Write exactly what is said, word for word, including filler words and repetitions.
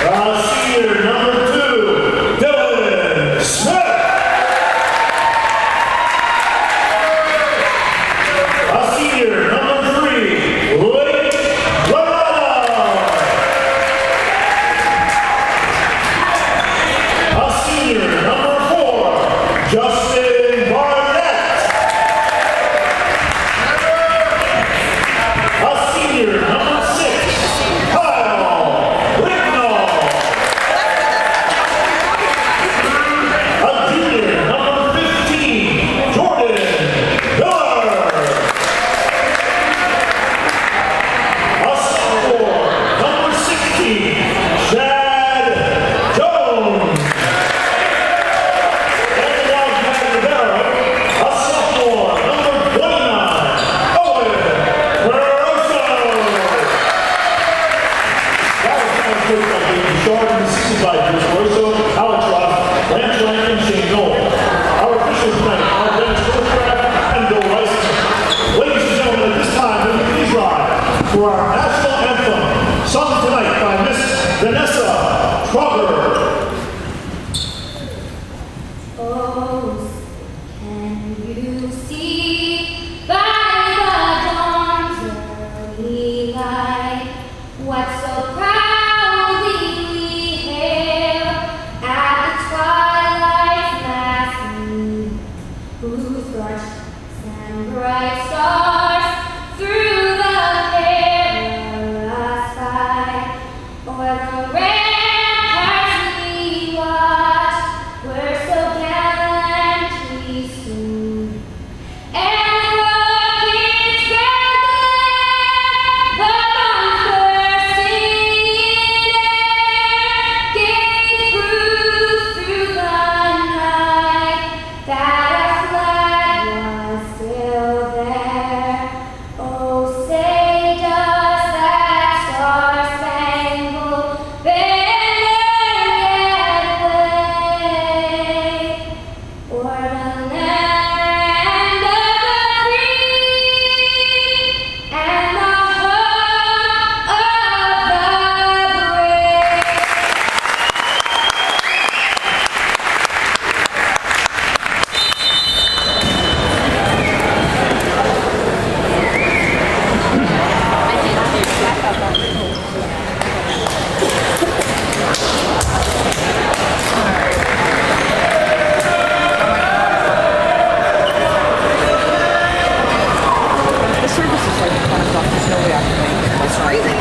For our national anthem, sung tonight by Miss Vanessa Crocker. Oh, can you see by the dawn's early light what so proudly we hail at the twilight's last noon, whose bright and bright stars through Service is like ten o'clock. There's no way I can make it. That's crazy.